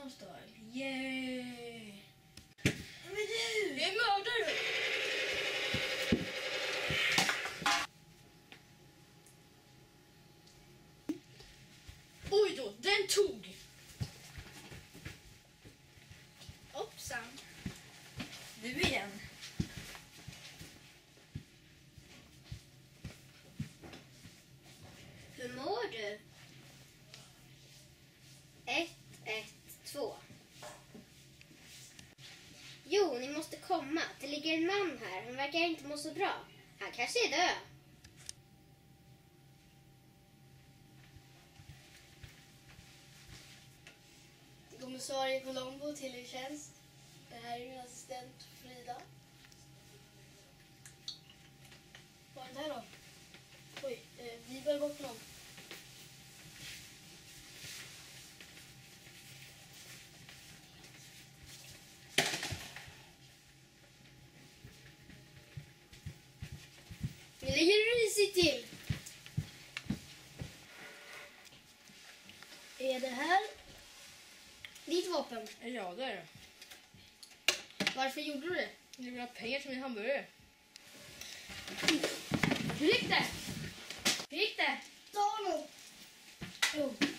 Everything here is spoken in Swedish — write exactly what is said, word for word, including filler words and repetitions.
Gangnam Style. Yay! Men du! Jag är mördare! Oj då, den tog! Hoppsan. Du igen. Hur mår du? Ett, ett, två. Jo, ni måste komma. Det ligger en man här. Han verkar inte må så bra. Han kanske är död. Kommissarie Colombo till er tjänst. Det här är min assistent Frida. Vad är det här då? Oj, eh, vi börjar bort någon. Vi ligger risigt till. Är det här ditt vapen? Ja, det är det. Varför gjorde du det? Jag vill ha pengar till min hamburgare. Hur gick det? Hur gick det? Ta honom! Jo.